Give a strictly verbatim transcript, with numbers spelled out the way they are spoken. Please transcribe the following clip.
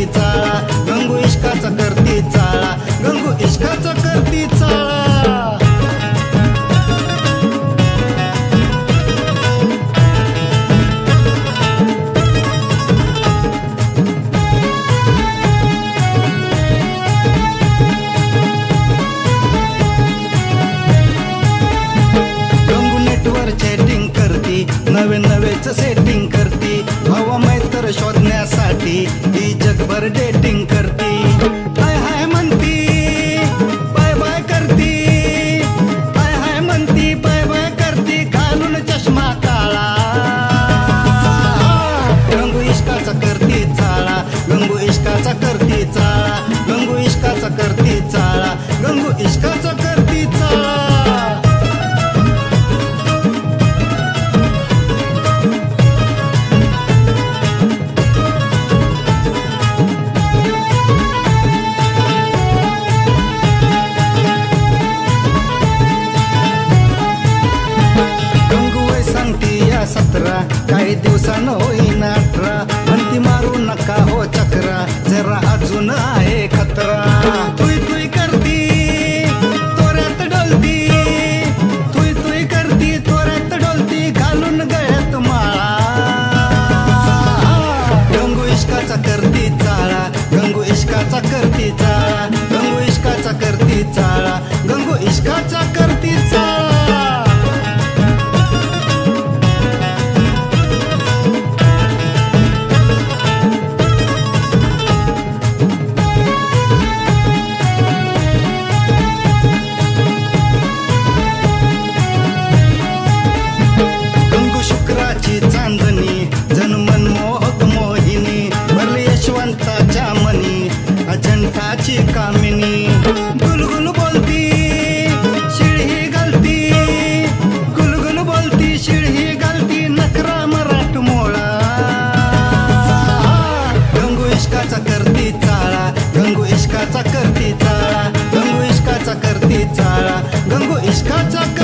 करती चाळा, गंगू इश्काचा करती चाळा, गंगू इश्काचा करती चाळा. चॅटिंग करती, नवे नवेच सेटिंग करती, हवा मैत्र शोधण्यासाठी ही जगभर डेटिंग करती. हाय हाय म्हणती, बाय बाय करती, हाय हाय म्हणती, बाय बाय करती, घालून चष्मा काळा. गंगू इश्काचा करती चाळा, गंगू इश्काचा करती चाळा, गंगू इश्काचा करती चाळा, गंगू इश्काचा करती चाळा. सतरा काही दिवसानं होईन अठरा, म्हणती मारू नका हो चक्रा, जरा अजून आहे खतरा. तुई तुई करती, तोऱ्यात डोलती, तुई तुई करती, तोऱ्यात डोलती, घालून गळ्यात माळा. गंगू इश्काचा करती चाळा, गंगू इश्काचा करती चाळा, गंगू इश्काचा करती चाळा, गंगू इश्काचा करती चाळा. चांदणी जन मनमोहक मोहिनी, भरली यशवंताच्या मनी, अजंठाची कामिनी. गुलगुल बोलती, शिळही घालती, गुलगुल बोलती, शिळही घालती, नखरा मराठमोळा. गंगू इश्काचा करती चाळा, गंगू इश्काचा करती चाळा, गंगू इश्काचा करती चाळा, गंगू इश्काचा.